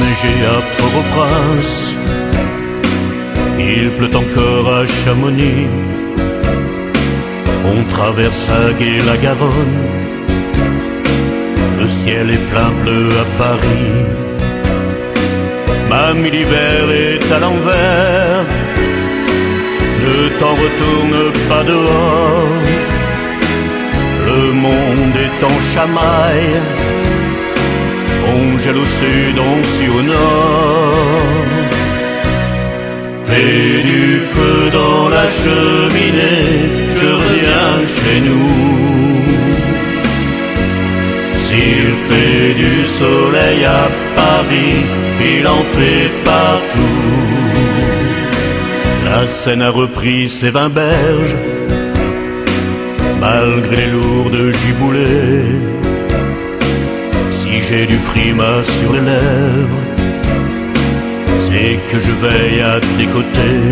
neiger à Port-au-Prince, il pleut encore à Chamonix. On traverse à gué la Garonne, le ciel est plein bleu à Paris. Mamie, l'hiver est à l'envers, le temps retourne pas dehors, le monde est en chamaille, on gèle au sud, on sue au nord. Fais du feu dans la cheminée, je reviens chez nous. S'il fait du soleil à Paris, il en fait partout. La Seine a repris ses 20 berges, malgré les lourdes giboulées. Si j'ai du frima sur les lèvres, c'est que je veille à tes côtés.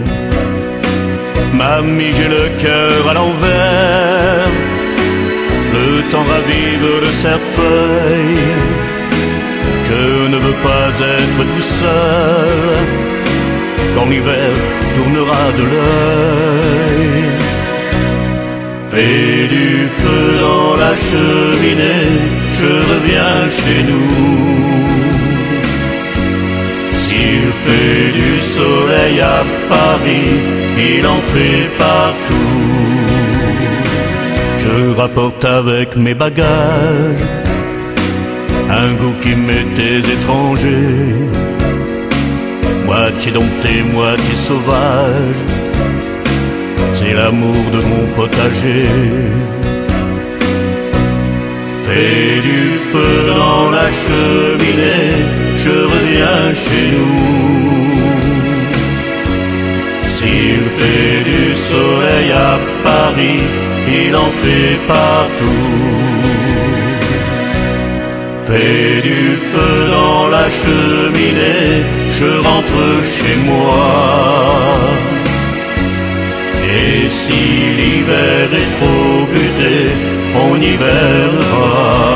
Mamie, j'ai le cœur à l'envers, le temps ravive le cerfeuil. Je ne veux pas être tout seul quand l'hiver tournera de l'œil. Fais du feu dans la cheminée, je reviens chez nous. S'il fait du soleil à Paris, il en fait partout. Je rapporte avec mes bagages un goût qui m'était étranger, moitié dompté, moitié sauvage, c'est l'amour de mon potager. Fais du feu dans la cheminée, je reviens chez nous. S'il fait du soleil à Paris, il en fait partout. Fais du feu dans la cheminée, je rentre chez moi. Et si l'hiver est trop buté, on hivernera.